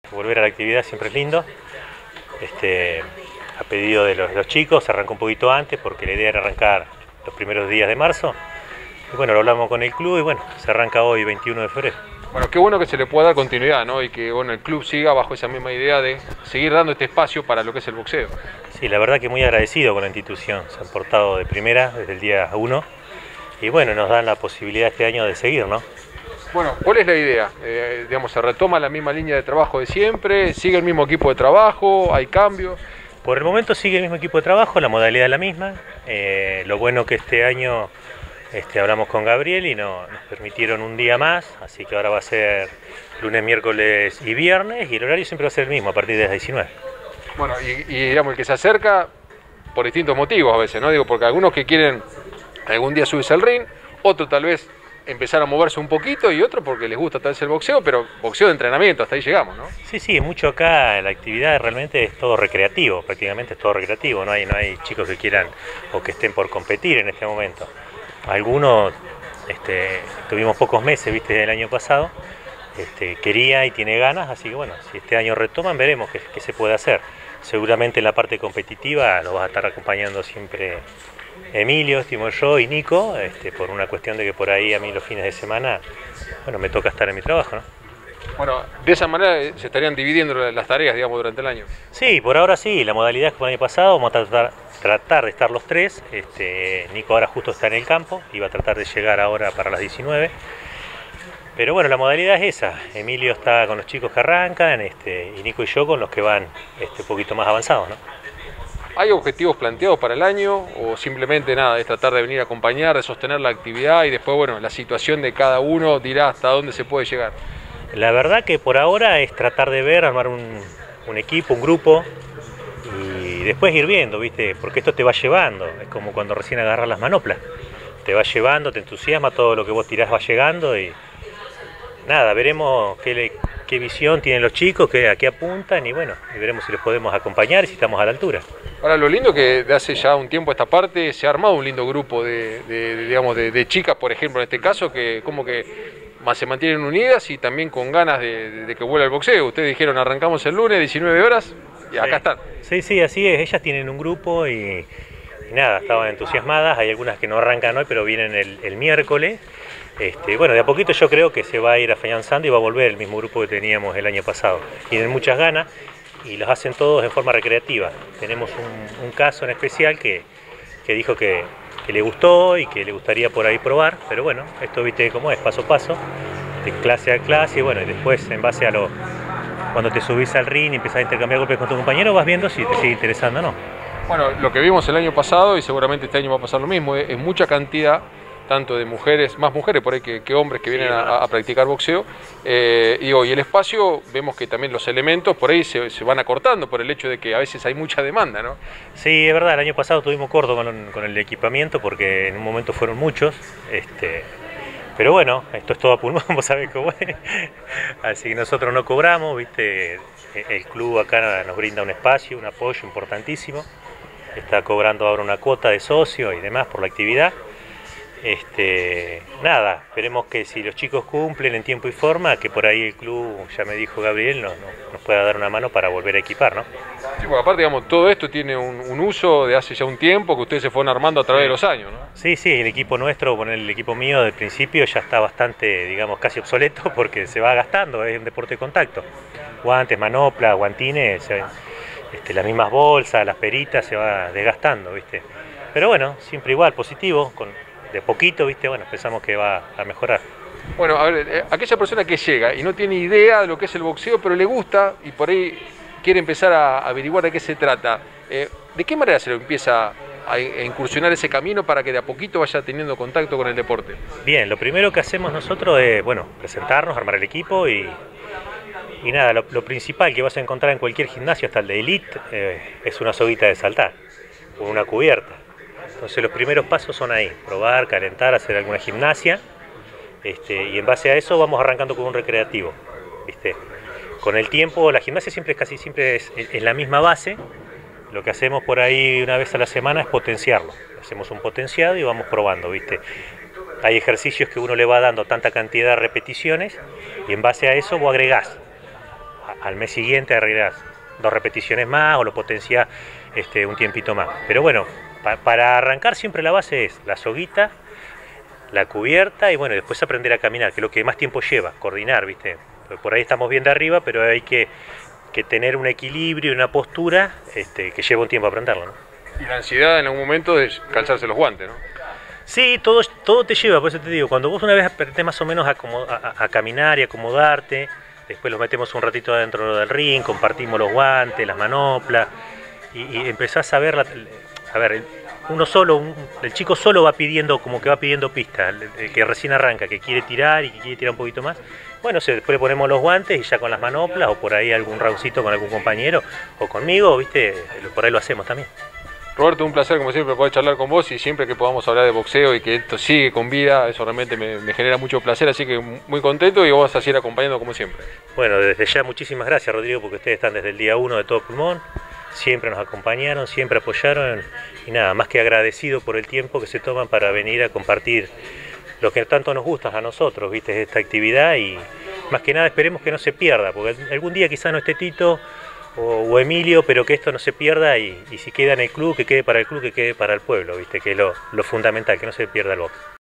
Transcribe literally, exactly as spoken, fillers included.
Volver a la actividad siempre es lindo. Este, a pedido de los, los chicos, se arrancó un poquito antes porque la idea era arrancar los primeros días de marzo. Y bueno, lo hablamos con el club y bueno, se arranca hoy, veintiuno de febrero. Bueno, qué bueno que se le pueda dar continuidad, ¿no? Y que bueno, el club siga bajo esa misma idea de seguir dando este espacio para lo que es el boxeo. Sí, la verdad que muy agradecido con la institución. Se han portado de primera desde el día uno. Y bueno, nos dan la posibilidad este año de seguir, ¿no? Bueno, ¿cuál es la idea? Eh, digamos, ¿se retoma la misma línea de trabajo de siempre? ¿Sigue el mismo equipo de trabajo? ¿Hay cambios? Por el momento sigue el mismo equipo de trabajo, la modalidad es la misma. Eh, lo bueno que este año este, hablamos con Gabriel y no, nos permitieron un día más, así que ahora va a ser lunes, miércoles y viernes, y el horario siempre va a ser el mismo, a partir de las diecinueve. Bueno, y, y digamos, el que se acerca por distintos motivos a veces, ¿no? Digo, porque algunos que quieren algún día subirse al ring, otros tal vez empezar a moverse un poquito y otro porque les gusta tal vez el boxeo, pero boxeo de entrenamiento, hasta ahí llegamos, ¿no? Sí, sí, mucho acá la actividad realmente es todo recreativo, prácticamente es todo recreativo, no hay, no hay chicos que quieran o que estén por competir en este momento. Algunos, este, tuvimos pocos meses, viste, del año pasado, este, quería y tiene ganas, así que bueno, si este año retoman veremos qué, qué se puede hacer. Seguramente en la parte competitiva los va a estar acompañando siempre Emilio, estimo yo, y Nico, este, por una cuestión de que por ahí a mí los fines de semana, bueno, me toca estar en mi trabajo, ¿no? Bueno, de esa manera se estarían dividiendo las tareas, digamos, durante el año. Sí, por ahora sí, la modalidad que fue el año pasado, vamos a tratar, tratar de estar los tres. Este, Nico ahora justo está en el campo, iba a tratar de llegar ahora para las diecinueve. Pero bueno, la modalidad es esa, Emilio está con los chicos que arrancan, este, y Nico y yo con los que van este, un poquito más avanzados, ¿no? ¿Hay objetivos planteados para el año o simplemente nada, es tratar de venir a acompañar, de sostener la actividad y después, bueno, la situación de cada uno dirá hasta dónde se puede llegar? La verdad que por ahora es tratar de ver, armar un, un equipo, un grupo y después ir viendo, ¿viste? Porque esto te va llevando, es como cuando recién agarras las manoplas, te va llevando, te entusiasma, todo lo que vos tirás va llegando y nada, veremos qué, le, qué visión tienen los chicos, qué, a qué apuntan y bueno, y veremos si los podemos acompañar y si estamos a la altura. Ahora, lo lindo que de hace ya un tiempo a esta parte se ha armado un lindo grupo de, de, de digamos, de, de chicas, por ejemplo, en este caso, que como que más se mantienen unidas y también con ganas de, de, de que vuelva el boxeo. Ustedes dijeron, arrancamos el lunes, diecinueve horas, y acá sí. están. Sí, sí, así es, ellas tienen un grupo y, y nada, estaban entusiasmadas, hay algunas que no arrancan hoy, pero vienen el, el miércoles. Este, bueno, de a poquito yo creo que se va a ir afianzando y va a volver el mismo grupo que teníamos el año pasado. Tienen muchas ganas y los hacen todos en forma recreativa. Tenemos un, un caso en especial que, que dijo que, que le gustó y que le gustaría por ahí probar, pero bueno, esto viste cómo es, paso a paso, de clase a clase, y bueno, y después en base a lo, cuando te subís al ring y empezás a intercambiar golpes con tu compañero, vas viendo si te sigue interesando o no. Bueno, lo que vimos el año pasado, y seguramente este año va a pasar lo mismo, es, es mucha cantidad, tanto de mujeres, más mujeres por ahí que, que hombres que vienen sí, a, a practicar boxeo, eh, y hoy el espacio, vemos que también los elementos por ahí se, se van acortando por el hecho de que a veces hay mucha demanda, ¿no? Sí, es verdad, el año pasado tuvimos corto con, con el equipamiento porque en un momento fueron muchos, este, pero bueno, esto es todo a pulmón, vos sabés cómo es, así que nosotros no cobramos, viste, el club acá nos brinda un espacio, un apoyo importantísimo, está cobrando ahora una cuota de socio y demás por la actividad. Este, nada, esperemos que si los chicos cumplen en tiempo y forma, que por ahí el club, ya me dijo Gabriel, nos, nos pueda dar una mano para volver a equipar, ¿no? Sí, porque aparte, digamos, todo esto tiene un, un uso de hace ya un tiempo que ustedes se fueron armando a través de los años, ¿no? Sí, sí, el equipo nuestro, bueno, el equipo mío del principio ya está bastante, digamos, casi obsoleto porque se va gastando, es un deporte de contacto. Guantes, manoplas, guantines, se, este, las mismas bolsas, las peritas, se va desgastando, ¿viste? Pero bueno, siempre igual, positivo, con de poquito, ¿viste? Bueno, pensamos que va a mejorar. Bueno, a ver, aquella persona que llega y no tiene idea de lo que es el boxeo, pero le gusta y por ahí quiere empezar a averiguar de qué se trata, eh, ¿de qué manera se lo empieza a incursionar ese camino para que de a poquito vaya teniendo contacto con el deporte? Bien, lo primero que hacemos nosotros es, bueno, presentarnos, armar el equipo y, y nada, lo, lo principal que vas a encontrar en cualquier gimnasio, hasta el de elite, eh, es una soguita de saltar, o una cubierta. Entonces los primeros pasos son ahí, probar, calentar, hacer alguna gimnasia, este, y en base a eso vamos arrancando con un recreativo, ¿viste? Con el tiempo la gimnasia siempre es casi siempre es, es la misma base, lo que hacemos por ahí una vez a la semana es potenciarlo, hacemos un potenciado y vamos probando, ¿viste? Hay ejercicios que uno le va dando tanta cantidad de repeticiones y en base a eso vos agregás al mes siguiente agregás dos repeticiones más o lo potenciás este, un tiempito más. Pero bueno, pa, para arrancar siempre la base es la soguita, la cubierta y bueno, después aprender a caminar, que es lo que más tiempo lleva, coordinar, ¿viste? Por ahí estamos bien de arriba, pero hay que, que tener un equilibrio y una postura este, que lleva un tiempo aprenderlo, ¿no? Y la ansiedad en algún momento de calzarse los guantes, ¿no? Sí, todo, todo te lleva, por eso te digo, cuando vos una vez aprendés más o menos a, a, a caminar y acomodarte, después los metemos un ratito adentro del ring, compartimos los guantes, las manoplas, y, y empezás a ver, la, a ver, uno solo, un, el chico solo va pidiendo, como que va pidiendo pistas, el, el que recién arranca, que quiere tirar y que quiere tirar un poquito más, bueno, se, después le ponemos los guantes y ya con las manoplas, o por ahí algún roundcito con algún compañero, o conmigo, viste, por ahí lo hacemos también. Roberto, un placer como siempre poder charlar con vos y siempre que podamos hablar de boxeo y que esto sigue con vida, eso realmente me, me genera mucho placer, así que muy contento y vos vas a seguir acompañando como siempre. Bueno, desde ya muchísimas gracias, Rodrigo, porque ustedes están desde el día uno de todo pulmón, siempre nos acompañaron, siempre apoyaron y nada, más que agradecido por el tiempo que se toman para venir a compartir lo que tanto nos gusta a nosotros, viste, esta actividad y más que nada esperemos que no se pierda, porque algún día quizás no esté Tito O, o Emilio, pero que esto no se pierda y, y si queda en el club, que quede para el club, que quede para el pueblo, ¿viste? Que es lo, lo fundamental, que no se pierda el box.